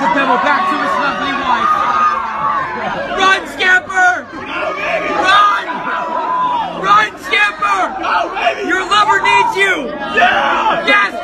Pebble back to his lovely wife. Run, Scamper! Run! Run, Scamper! Your lover needs you! Yeah! Yes!